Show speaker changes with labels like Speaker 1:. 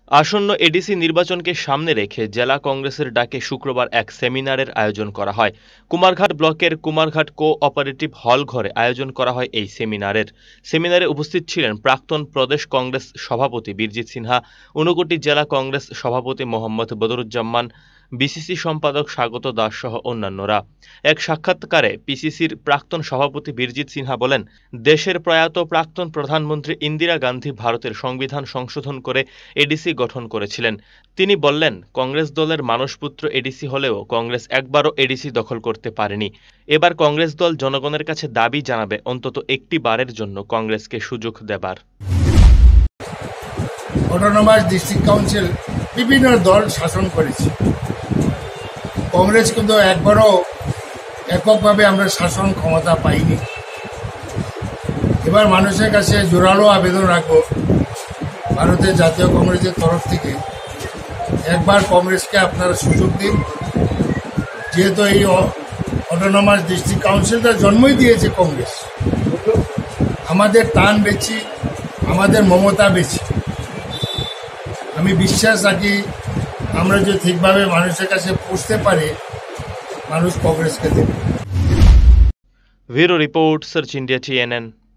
Speaker 1: আসন্ন এডিসি নির্বাচনকে সামনে রেখে জেলা কংগ্রেসের ডাকে শুক্রবার এক সেমিনারের আয়োজন করা হয়। কুমারঘাট ব্লকের কুমারঘাট কো-অপারেটিভ হল ঘরে আয়োজন করা হয় এই সেমিনারে উপস্থিত ছিলেন প্রাক্তন প্রদেশ কংগ্রেস সভাপতি বীরজিৎ সিনহা, ঊনকোটি জেলা কংগ্রেস সভাপতি মোহাম্মদ বদরুজ্জামান, বিসিসি সম্পাদক স্বাগত দাস সহ অন্যান্যরা। এক সাক্ষাৎকারে পিসিসির প্রাক্তন সভাপতি বীরজিৎ সিনহা বলেন, দেশের প্রয়াত প্রাক্তন প্রধানমন্ত্রী ইন্দিরা গান্ধী ভারতের সংবিধান সংশোধন করে এডিসি গঠন করেছিলেন। তিনি বললেন, কংগ্রেস দলের মানসপুত্র এডিসি হলেও কংগ্রেস একবারও এডিসি দখল করতে পারেনি। এবার কংগ্রেস দল জনগণের কাছে দাবি জানাবে অন্তত একটি বারের জন্য কংগ্রেসকে সুযোগ দেবার।
Speaker 2: অটোনমাস ডিস্ট্রিক্ট কাউন্সিল বিভিন্ন দল শাসন করেছে, কংগ্রেস কিন্তু একবারও এককভাবে আমরা শাসন ক্ষমতা পাইনি। এবার মানুষের কাছে জোরালো আবেদন রাখবো, ভারতের জাতীয় কংগ্রেসের তরফ থেকে একবার কংগ্রেসকে আপনারা সুযোগ দিন। যেহেতু এই অটোনমাস ডিস্ট্রিক্ট কাউন্সিলটা জন্মই দিয়েছে কংগ্রেস, আমাদের টান বেশি, আমাদের মমতা বেশি। আমি বিশ্বাস রাখি আমরা যদি ঠিকভাবে মানুষের কাছে পৌঁছতে পারি, মানুষ কংগ্রেসকে দেবে।
Speaker 1: Bureau report, search India, TNN।